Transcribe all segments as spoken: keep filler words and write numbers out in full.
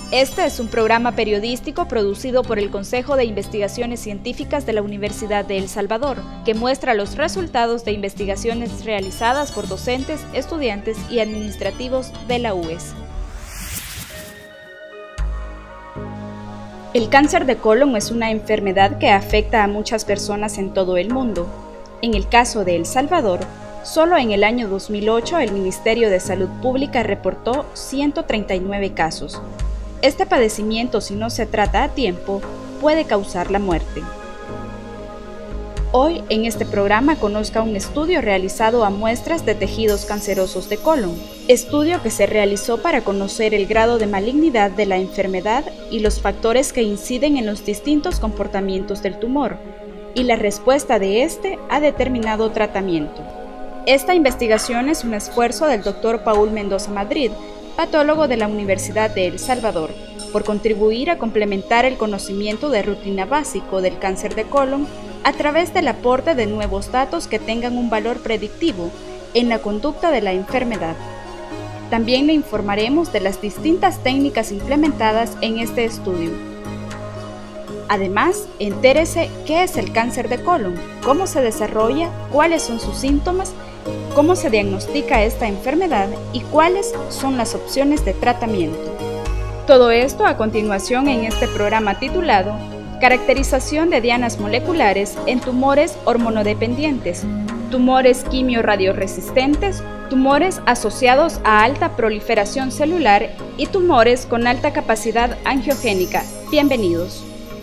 Este es un programa periodístico producido por el Consejo de Investigaciones Científicas de la Universidad de El Salvador, que muestra los resultados de investigaciones realizadas por docentes, estudiantes y administrativos de la U E S. El cáncer de colon es una enfermedad que afecta a muchas personas en todo el mundo. En el caso de El Salvador, solo en el año dos mil ocho el Ministerio de Salud Pública reportó ciento treinta y nueve casos. Este padecimiento, si no se trata a tiempo, puede causar la muerte. Hoy, en este programa, conozca un estudio realizado a muestras de tejidos cancerosos de colon, estudio que se realizó para conocer el grado de malignidad de la enfermedad y los factores que inciden en los distintos comportamientos del tumor, y la respuesta de este a determinado tratamiento. Esta investigación es un esfuerzo del doctor Paul Mendoza Madrid, patólogo de la Universidad de El Salvador, por contribuir a complementar el conocimiento de rutina básico del cáncer de colon a través del aporte de nuevos datos que tengan un valor predictivo en la conducta de la enfermedad. También le informaremos de las distintas técnicas implementadas en este estudio. Además, entérese qué es el cáncer de colon, cómo se desarrolla, cuáles son sus síntomas, cómo se diagnostica esta enfermedad y cuáles son las opciones de tratamiento. Todo esto a continuación en este programa titulado Caracterización de dianas moleculares en tumores hormonodependientes, tumores quimiorradioresistentes, tumores asociados a alta proliferación celular y tumores con alta capacidad angiogénica. Bienvenidos.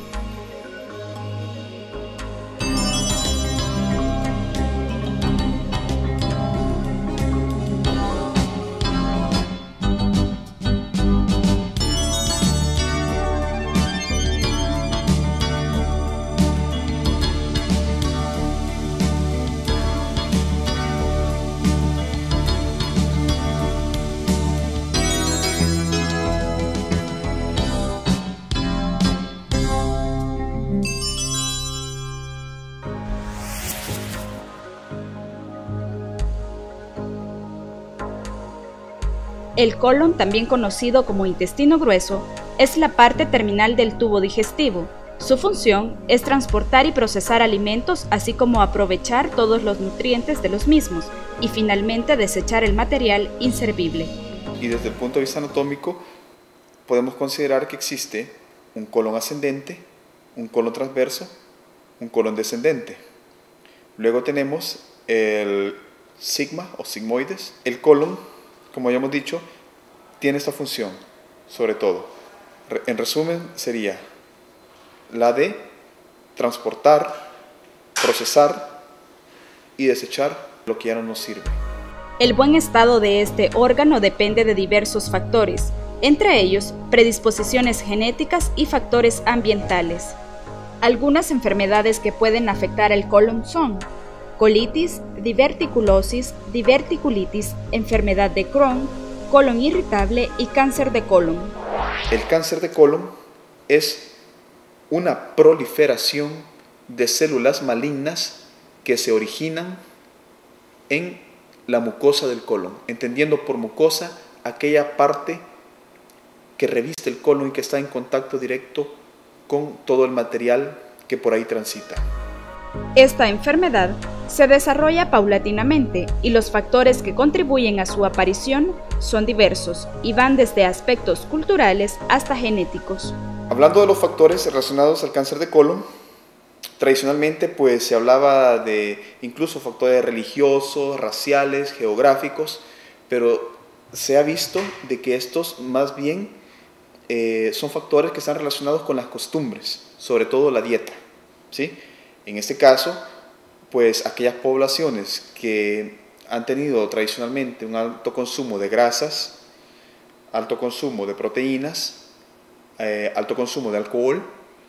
El colon, también conocido como intestino grueso, es la parte terminal del tubo digestivo. Su función es transportar y procesar alimentos, así como aprovechar todos los nutrientes de los mismos y finalmente desechar el material inservible. Y desde el punto de vista anatómico, podemos considerar que existe un colon ascendente, un colon transverso, un colon descendente. Luego tenemos el sigma o sigmoides. El colon, como ya hemos dicho, tiene esta función, sobre todo. En resumen, sería la de transportar, procesar y desechar lo que ya no nos sirve. El buen estado de este órgano depende de diversos factores, entre ellos predisposiciones genéticas y factores ambientales. Algunas enfermedades que pueden afectar el colon son colitis, diverticulosis, diverticulitis, enfermedad de Crohn, colon irritable y cáncer de colon. El cáncer de colon es una proliferación de células malignas que se originan en la mucosa del colon, entendiendo por mucosa aquella parte que reviste el colon y que está en contacto directo con todo el material que por ahí transita. Esta enfermedad se desarrolla paulatinamente y los factores que contribuyen a su aparición son diversos y van desde aspectos culturales hasta genéticos. Hablando de los factores relacionados al cáncer de colon, tradicionalmente pues se hablaba de incluso factores religiosos, raciales, geográficos, pero se ha visto de que estos más bien eh, son factores que están relacionados con las costumbres, sobre todo la dieta, ¿sí? En este caso, pues aquellas poblaciones que han tenido tradicionalmente un alto consumo de grasas, alto consumo de proteínas, eh, alto consumo de alcohol,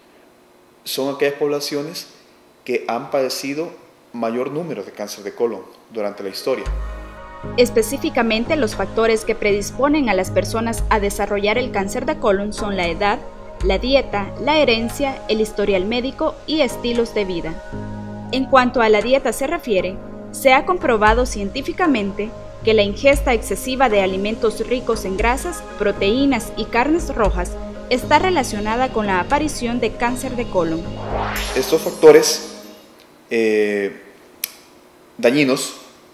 son aquellas poblaciones que han padecido mayor número de cáncer de colon durante la historia. Específicamente, los factores que predisponen a las personas a desarrollar el cáncer de colon son la edad, la dieta, la herencia, el historial médico y estilos de vida. En cuanto a la dieta se refiere, se ha comprobado científicamente que la ingesta excesiva de alimentos ricos en grasas, proteínas y carnes rojas está relacionada con la aparición de cáncer de colon. Estos factores eh, dañinos,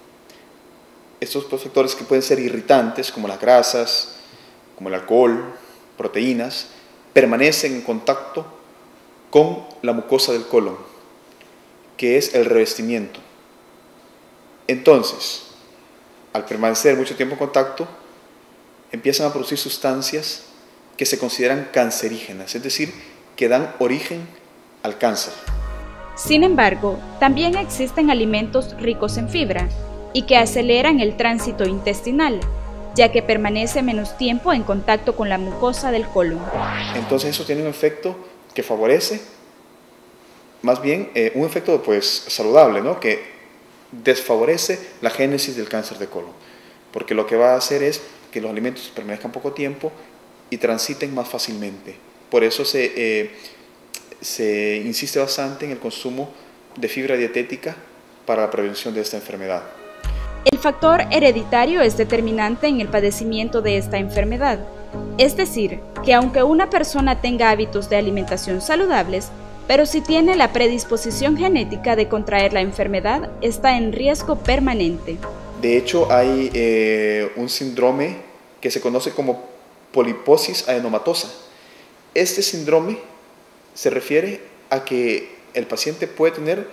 estos factores que pueden ser irritantes, como las grasas, como el alcohol, proteínas, permanecen en contacto con la mucosa del colon, que es el revestimiento. Entonces, al permanecer mucho tiempo en contacto, empiezan a producir sustancias que se consideran cancerígenas, es decir, que dan origen al cáncer. Sin embargo, también existen alimentos ricos en fibra y que aceleran el tránsito intestinal, ya que permanece menos tiempo en contacto con la mucosa del colon. Entonces eso tiene un efecto que favorece, más bien eh, un efecto pues saludable, ¿no? Que desfavorece la génesis del cáncer de colon, porque lo que va a hacer es que los alimentos permanezcan poco tiempo y transiten más fácilmente. Por eso se, eh, se insiste bastante en el consumo de fibra dietética para la prevención de esta enfermedad. El factor hereditario es determinante en el padecimiento de esta enfermedad, es decir, que aunque una persona tenga hábitos de alimentación saludables, pero si tiene la predisposición genética de contraer la enfermedad, está en riesgo permanente. De hecho, hay eh, un síndrome que se conoce como poliposis adenomatosa. Este síndrome se refiere a que el paciente puede tener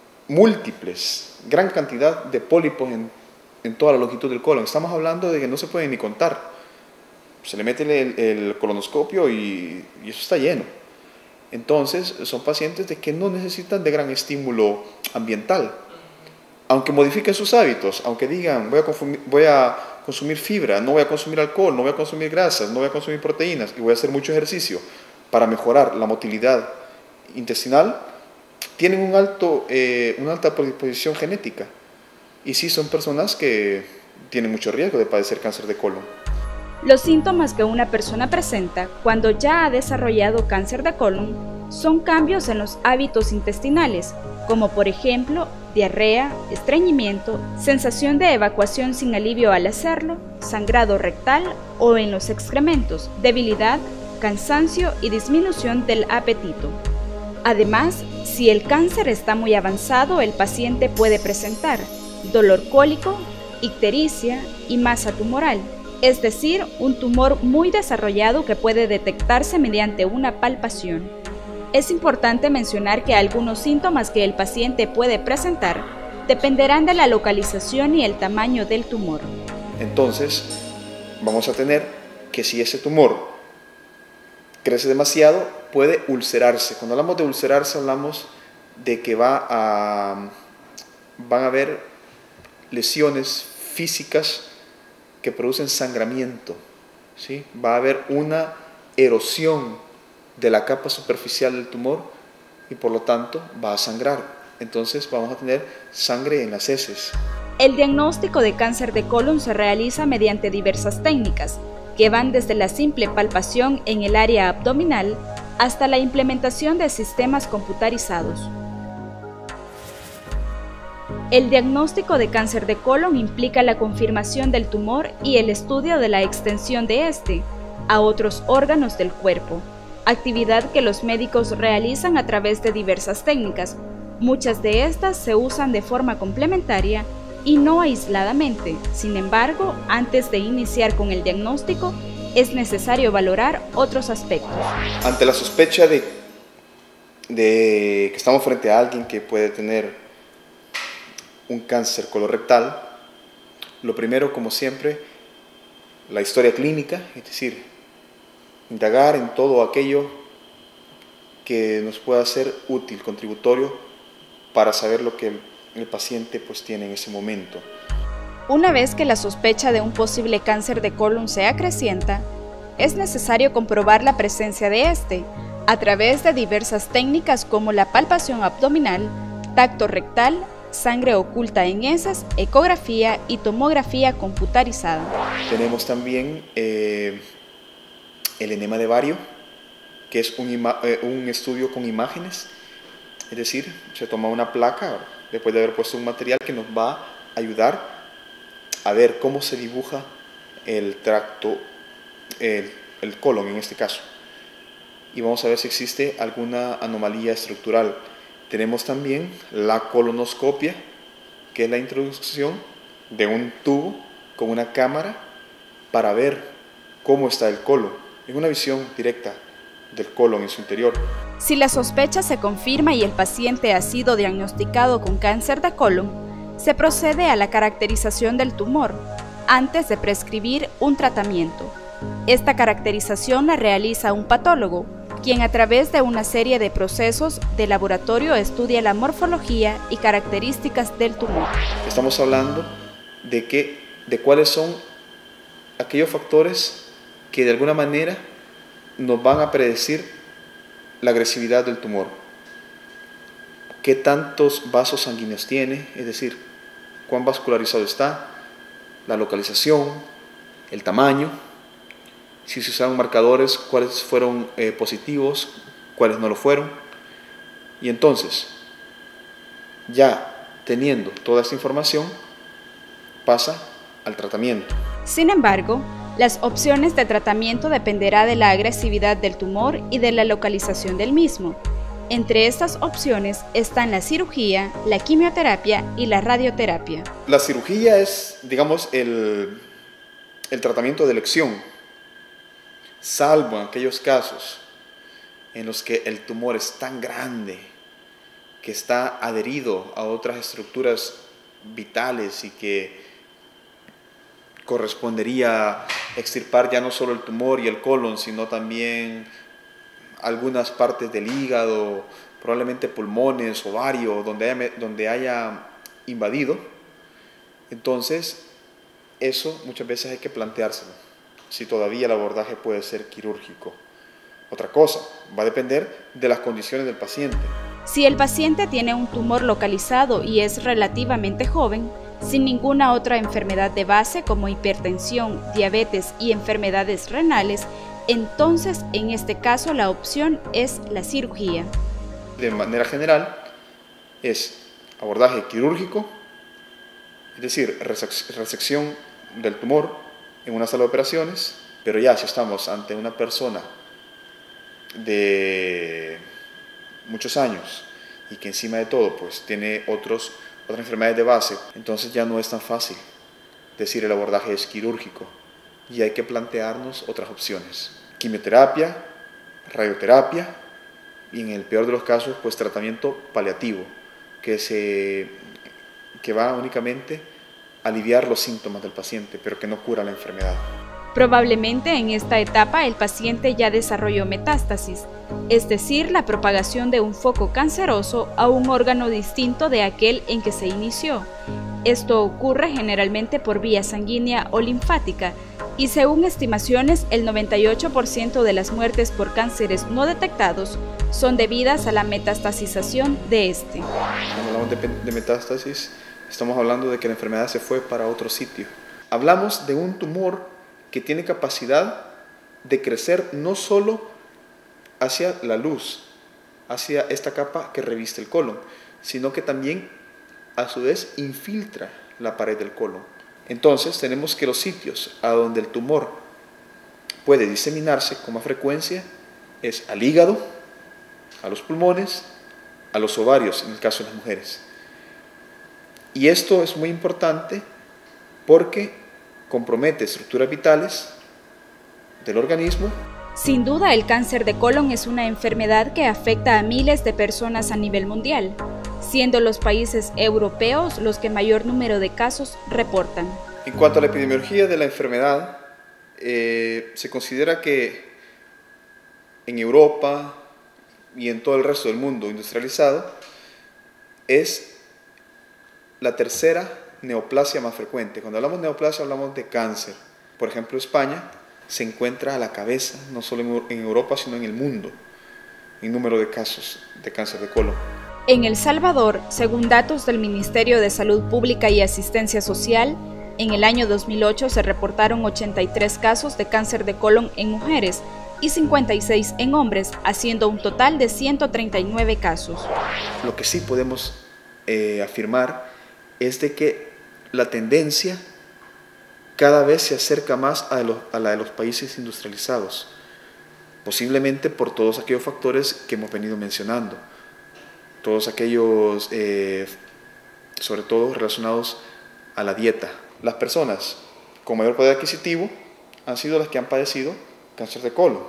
múltiples, gran cantidad de pólipos en, en toda la longitud del colon. Estamos hablando de que no se puede ni contar. Se le mete el, el colonoscopio y, y eso está lleno. Entonces, son pacientes de que no necesitan de gran estímulo ambiental. Aunque modifiquen sus hábitos, aunque digan voy a, consumir, voy a consumir fibra, no voy a consumir alcohol, no voy a consumir grasas, no voy a consumir proteínas y voy a hacer mucho ejercicio para mejorar la motilidad intestinal, tienen un alto, eh, una alta predisposición genética. Y sí son personas que tienen mucho riesgo de padecer cáncer de colon. Los síntomas que una persona presenta cuando ya ha desarrollado cáncer de colon son cambios en los hábitos intestinales, como por ejemplo diarrea, estreñimiento, sensación de evacuación sin alivio al hacerlo, sangrado rectal o en los excrementos, debilidad, cansancio y disminución del apetito. Además, si el cáncer está muy avanzado, el paciente puede presentar dolor cólico, ictericia y masa tumoral, es decir, un tumor muy desarrollado que puede detectarse mediante una palpación. Es importante mencionar que algunos síntomas que el paciente puede presentar dependerán de la localización y el tamaño del tumor. Entonces, vamos a tener que si ese tumor crece demasiado, puede ulcerarse. Cuando hablamos de ulcerarse, hablamos de que va a, van a haber lesiones físicas que producen sangramiento, ¿sí? Va a haber una erosión de la capa superficial del tumor y por lo tanto va a sangrar. Entonces vamos a tener sangre en las heces. El diagnóstico de cáncer de colon se realiza mediante diversas técnicas, que van desde la simple palpación en el área abdominal hasta la implementación de sistemas computarizados. El diagnóstico de cáncer de colon implica la confirmación del tumor y el estudio de la extensión de este a otros órganos del cuerpo, actividad que los médicos realizan a través de diversas técnicas. Muchas de estas se usan de forma complementaria y no aisladamente. Sin embargo, antes de iniciar con el diagnóstico, es necesario valorar otros aspectos. Ante la sospecha de, de que estamos frente a alguien que puede tener un cáncer colorectal, lo primero, como siempre, la historia clínica, es decir, indagar en todo aquello que nos pueda ser útil, contributorio, para saber lo que el, el paciente pues, tiene en ese momento. Una vez que la sospecha de un posible cáncer de colon se acrecienta, es necesario comprobar la presencia de este a través de diversas técnicas como la palpación abdominal, tacto rectal, sangre oculta en heces, ecografía y tomografía computarizada. Tenemos también eh, el enema de bario, que es un, eh, un estudio con imágenes, es decir, se toma una placa después de haber puesto un material que nos va a ayudar a ver cómo se dibuja el tracto, el, el colon en este caso. y vamos a ver si existe alguna anomalía estructural. Tenemos también la colonoscopia, que es la introducción de un tubo con una cámara para ver cómo está el colon, en una visión directa del colon en su interior. Si la sospecha se confirma y el paciente ha sido diagnosticado con cáncer de colon, se procede a la caracterización del tumor antes de prescribir un tratamiento. Esta caracterización la realiza un patólogo, quien a través de una serie de procesos de laboratorio estudia la morfología y características del tumor. Estamos hablando de, que, de cuáles son aquellos factores que de alguna manera nos van a predecir la agresividad del tumor. ¿Qué tantos vasos sanguíneos tiene? Es decir, cuán vascularizado está, la localización, el tamaño, si se usaron marcadores, cuáles fueron eh, positivos, cuáles no lo fueron. Y entonces, ya teniendo toda esta información, pasa al tratamiento. Sin embargo, las opciones de tratamiento dependerá de la agresividad del tumor y de la localización del mismo. Entre estas opciones están la cirugía, la quimioterapia y la radioterapia. La cirugía es, digamos, el, el tratamiento de elección, salvo en aquellos casos en los que el tumor es tan grande que está adherido a otras estructuras vitales y que correspondería extirpar ya no solo el tumor y el colon, sino también algunas partes del hígado, probablemente pulmones, ovario, donde haya, donde haya invadido. Entonces, eso muchas veces hay que planteárselo, si todavía el abordaje puede ser quirúrgico. Otra cosa, va a depender de las condiciones del paciente. Si el paciente tiene un tumor localizado y es relativamente joven, sin ninguna otra enfermedad de base como hipertensión, diabetes y enfermedades renales, entonces en este caso la opción es la cirugía. De manera general es abordaje quirúrgico, es decir, resección del tumor en una sala de operaciones, pero ya si estamos ante una persona de muchos años y que encima de todo pues tiene otros otras enfermedades de base, entonces ya no es tan fácil decir el abordaje es quirúrgico y hay que plantearnos otras opciones. Quimioterapia, radioterapia y en el peor de los casos pues tratamiento paliativo que, se, que va únicamente a aliviar los síntomas del paciente pero que no cura la enfermedad. Probablemente en esta etapa el paciente ya desarrolló metástasis, es decir, la propagación de un foco canceroso a un órgano distinto de aquel en que se inició. Esto ocurre generalmente por vía sanguínea o linfática y según estimaciones el noventa y ocho por ciento de las muertes por cánceres no detectados son debidas a la metastasización de este. Cuando hablamos de, de metástasis estamos hablando de que la enfermedad se fue para otro sitio. Hablamos de un tumor que tiene capacidad de crecer no solo hacia la luz, hacia esta capa que reviste el colon, sino que también a su vez infiltra la pared del colon. Entonces tenemos que los sitios a donde el tumor puede diseminarse con más frecuencia es al hígado, a los pulmones, a los ovarios en el caso de las mujeres. Y esto es muy importante porque compromete estructuras vitales del organismo. Sin duda, el cáncer de colon es una enfermedad que afecta a miles de personas a nivel mundial, siendo los países europeos los que mayor número de casos reportan. En cuanto a la epidemiología de la enfermedad, eh, se considera que en Europa y en todo el resto del mundo industrializado es la tercera neoplasia más frecuente. Cuando hablamos de neoplasia hablamos de cáncer. Por ejemplo, España se encuentra a la cabeza, no solo en Europa, sino en el mundo, en número de casos de cáncer de colon. En El Salvador, según datos del Ministerio de Salud Pública y Asistencia Social, en el año dos mil ocho se reportaron ochenta y tres casos de cáncer de colon en mujeres y cincuenta y seis en hombres, haciendo un total de ciento treinta y nueve casos. Lo que sí podemos eh, afirmar es de que la tendencia cada vez se acerca más a, lo, a la de los países industrializados. posiblemente por todos aquellos factores que hemos venido mencionando, todos aquellos, eh, sobre todo relacionados a la dieta. Las personas con mayor poder adquisitivo han sido las que han padecido cáncer de colon,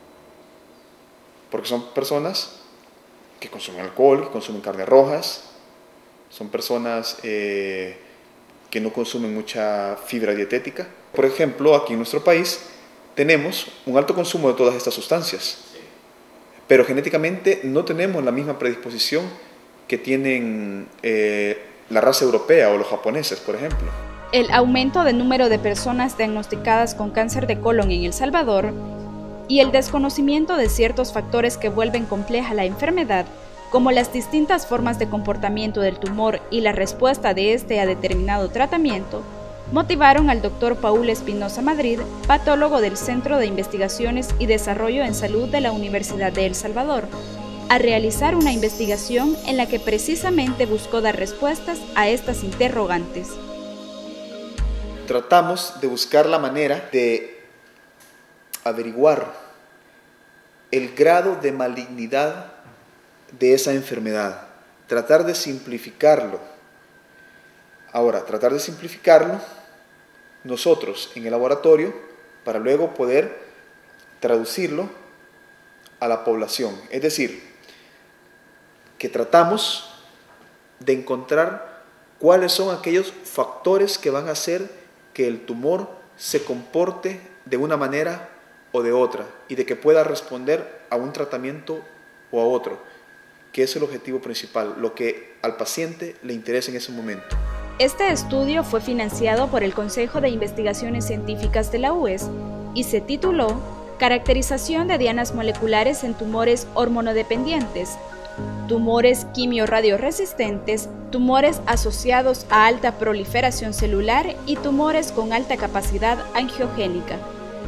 porque son personas que consumen alcohol, que consumen carnes rojas, son personas eh, que no consumen mucha fibra dietética. Por ejemplo, aquí en nuestro país tenemos un alto consumo de todas estas sustancias, pero genéticamente no tenemos la misma predisposición que tienen eh, la raza europea o los japoneses, por ejemplo. El aumento del número de personas diagnosticadas con cáncer de colon en El Salvador y el desconocimiento de ciertos factores que vuelven compleja la enfermedad, como las distintas formas de comportamiento del tumor y la respuesta de este a determinado tratamiento, motivaron al doctor Paul Espinosa Madrid, patólogo del Centro de Investigaciones y Desarrollo en Salud de la Universidad de El Salvador, a realizar una investigación en la que precisamente buscó dar respuestas a estas interrogantes. Tratamos de buscar la manera de averiguar el grado de malignidad de esa enfermedad, tratar de simplificarlo. Ahora, tratar de simplificarlo nosotros en el laboratorio para luego poder traducirlo a la población. Es decir, que tratamos de encontrar cuáles son aquellos factores que van a hacer que el tumor se comporte de una manera o de otra y de que pueda responder a un tratamiento o a otro, que es el objetivo principal, lo que al paciente le interesa en ese momento. Este estudio fue financiado por el Consejo de Investigaciones Científicas de la U E S y se tituló Caracterización de dianas moleculares en tumores hormonodependientes, tumores quimiorradioresistentes, tumores asociados a alta proliferación celular y tumores con alta capacidad angiogénica.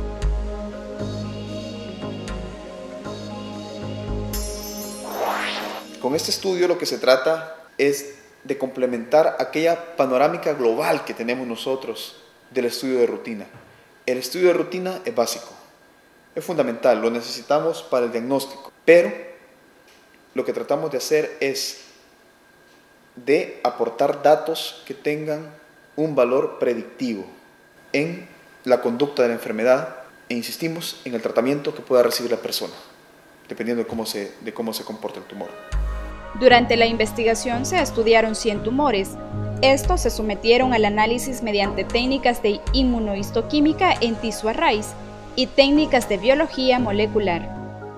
Con este estudio lo que se trata es de complementar aquella panorámica global que tenemos nosotros del estudio de rutina. El estudio de rutina es básico, es fundamental, lo necesitamos para el diagnóstico, pero lo que tratamos de hacer es de aportar datos que tengan un valor predictivo en la conducta de la enfermedad e insistimos en el tratamiento que pueda recibir la persona, dependiendo de cómo se, de cómo se comporta el tumor. Durante la investigación se estudiaron cien tumores. Estos se sometieron al análisis mediante técnicas de inmunohistoquímica en tissue arrays y técnicas de biología molecular.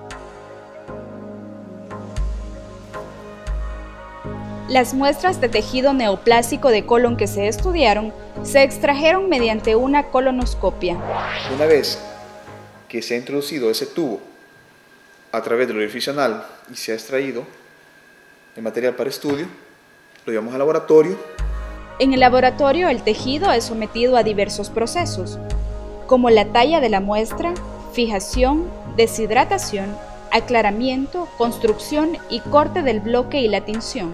Las muestras de tejido neoplásico de colon que se estudiaron se extrajeron mediante una colonoscopia. Una vez que se ha introducido ese tubo a través del orificio anal y se ha extraído el material para estudio, lo llevamos al laboratorio. En el laboratorio el tejido es sometido a diversos procesos, como la talla de la muestra, fijación, deshidratación, aclaramiento, construcción y corte del bloque y la tinción.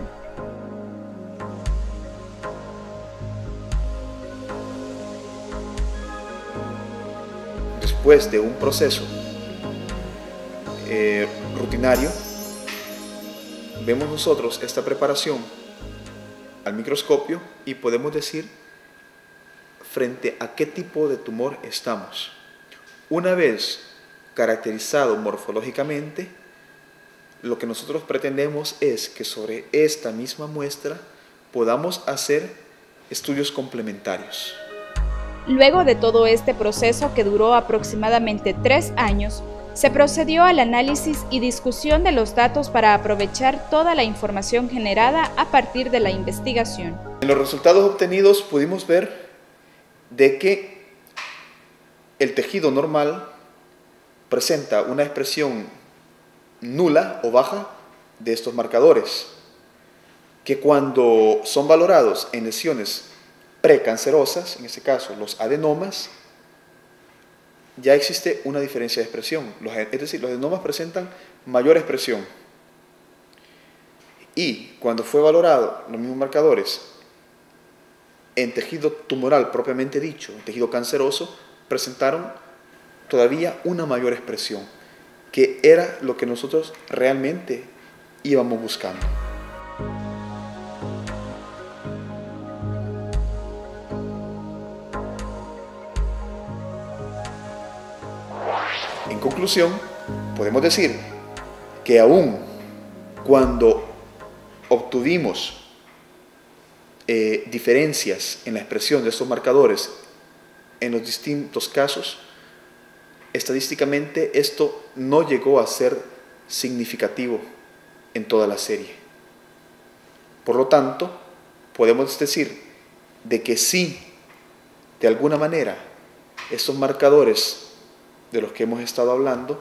Después de un proceso eh, rutinario, vemos nosotros esta preparación al microscopio y podemos decir frente a qué tipo de tumor estamos. Una vez caracterizado morfológicamente, lo que nosotros pretendemos es que sobre esta misma muestra podamos hacer estudios complementarios. Luego de todo este proceso que duró aproximadamente tres años, se procedió al análisis y discusión de los datos para aprovechar toda la información generada a partir de la investigación. En los resultados obtenidos pudimos ver de que el tejido normal presenta una expresión nula o baja de estos marcadores, que cuando son valorados en lesiones precancerosas, en este caso los adenomas, ya existe una diferencia de expresión, es decir, los adenomas presentan mayor expresión. Y cuando fue valorado los mismos marcadores en tejido tumoral propiamente dicho, en tejido canceroso, presentaron todavía una mayor expresión, que era lo que nosotros realmente íbamos buscando. En conclusión, podemos decir que aún cuando obtuvimos eh, diferencias en la expresión de estos marcadores en los distintos casos, estadísticamente esto no llegó a ser significativo en toda la serie. Por lo tanto, podemos decir de que sí, de alguna manera, estos marcadores de los que hemos estado hablando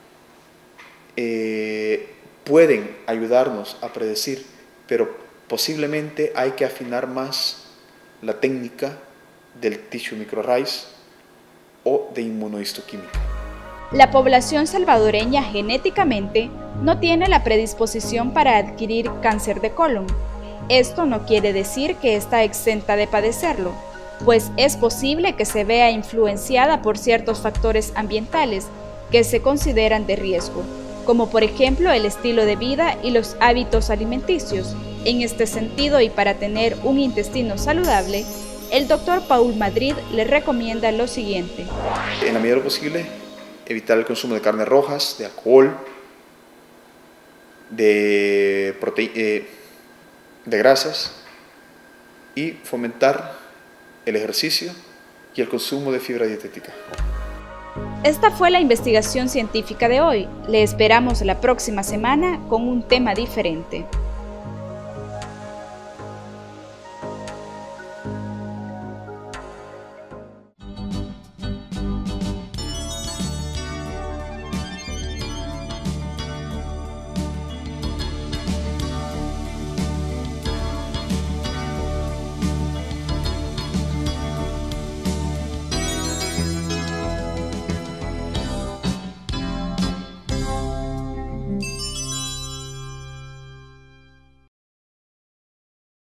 eh, pueden ayudarnos a predecir, pero posiblemente hay que afinar más la técnica del tissue microarrays o de inmunohistoquímica. La población salvadoreña genéticamente no tiene la predisposición para adquirir cáncer de colon. Esto no quiere decir que está exenta de padecerlo, pues es posible que se vea influenciada por ciertos factores ambientales que se consideran de riesgo, como por ejemplo el estilo de vida y los hábitos alimenticios. En este sentido, y para tener un intestino saludable, el doctor Paul Madrid le recomienda lo siguiente. En la medida de lo posible, evitar el consumo de carnes rojas, de alcohol, de, prote eh, de grasas, y fomentar el ejercicio y el consumo de fibra dietética. Esta fue la investigación científica de hoy. Le esperamos la próxima semana con un tema diferente.